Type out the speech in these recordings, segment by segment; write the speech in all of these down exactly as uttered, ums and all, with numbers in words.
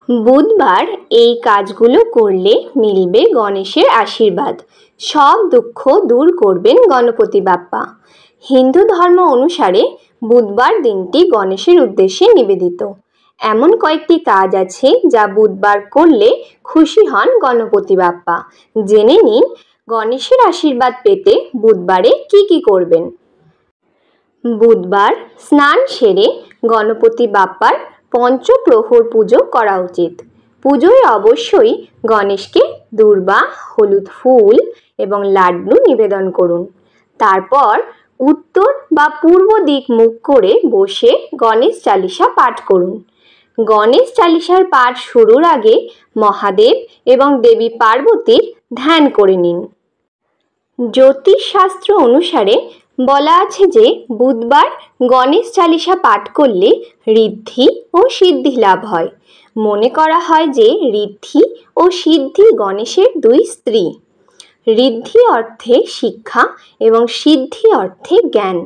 বুধবার এই কাজগুলো করলে মিলবে গণেশের আশীর্বাদ। সব দুঃখ দূর করবেন গণপতি বাপ্পা। হিন্দু ধর্ম অনুসারে বুধবার দিনটি গণেশের উদ্দেশ্যে নিবেদিত। এমন কয়েকটি কাজ আছে যা বুধবার করলে খুশি হন গণপতি বাপ্পা। জেনে নিন গণেশের আশীর্বাদ পেতে বুধবারে কি কি করবেন। বুধবার স্নান সেরে গণপতি বাপ্পার পঞ্চপ্রহর পুজো করা উচিত। পুজোয় অবশ্যই গণেশকে দূর্বা, হলুদ ফুল এবং লাড্ডু নিবেদন করুন। তারপর উত্তর বা পূর্ব দিক মুখ করে বসে গণেশ চালিসা পাঠ করুন। গণেশ চালিসার পাঠ শুরুর আগে মহাদেব এবং দেবী পার্বতীর ধ্যান করে নিন। জ্যোতিষশাস্ত্র অনুসারে বলা আছে যে বুধবার গণেশ চালিসা পাঠ করলে ঋদ্ধি ও সিদ্ধি লাভ হয়। মনে করা হয় যে ঋদ্ধি ও সিদ্ধি গণেশের দুই স্ত্রী। ঋদ্ধি অর্থে শিক্ষা এবং সিদ্ধি অর্থে জ্ঞান।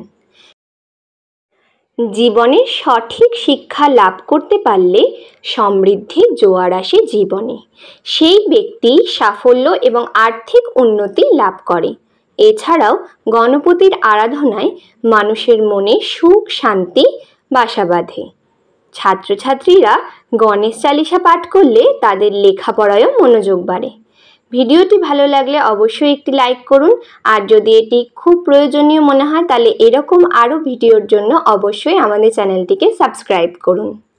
জীবনে সঠিক শিক্ষা লাভ করতে পারলে সমৃদ্ধির জোয়ার আসে জীবনে। সেই ব্যক্তি সাফল্য এবং আর্থিক উন্নতি লাভ করে। এছাড়াও গণপতির আরাধনায় মানুষের মনে সুখ শান্তি বাসা বাঁধে। ছাত্রছাত্রীরা গণেশ চালিসা পাঠ করলে তাদের লেখাপড়ায়ও মনোযোগ বাড়ে। ভিডিওটি ভালো লাগলে অবশ্যই একটি লাইক করুন, আর যদি এটি খুব প্রয়োজনীয় মনে হয় তাহলে এরকম আরও ভিডিওর জন্য অবশ্যই আমাদের চ্যানেলটিকে সাবস্ক্রাইব করুন।